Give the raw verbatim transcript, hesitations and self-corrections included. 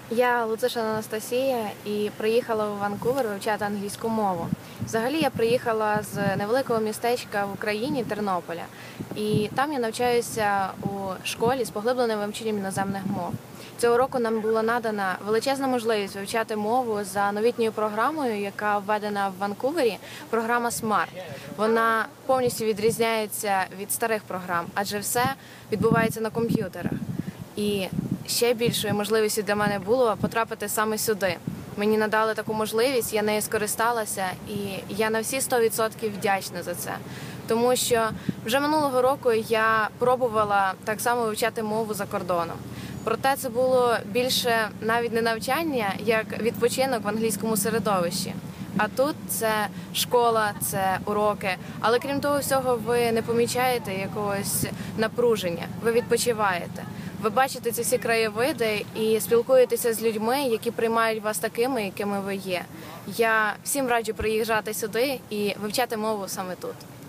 Я Луцишин Анастасія і приїхала у Ванкувер вивчати англійську мову. Взагалі я приїхала з невеликого містечка в Україні, Тернополя. І там я навчаюся у школі з поглибленим вивченням іноземних мов. Цього року нам була надана величезна можливість вивчати мову за новітньою програмою, яка введена в Ванкувері, програма смарт. Вона повністю відрізняється від старих програм, адже все відбувається на комп'ютерах. І ще більшою можливістю для мене було потрапити саме сюди. Мені надали таку можливість, я нею скористалася, і я на всі сто відсотків вдячна за це. Тому що вже минулого року я пробувала так само вивчати мову за кордоном. Проте це було більше навіть не навчання, як відпочинок в англійському середовищі. А тут це школа, це уроки. Але крім того всього, ви не помічаєте якогось напруження, ви відпочиваєте. Ви бачите ці всі краєвиди і спілкуєтеся з людьми, які приймають вас такими, якими ви є. Я всім раджу приїжджати сюди і вивчати мову саме тут.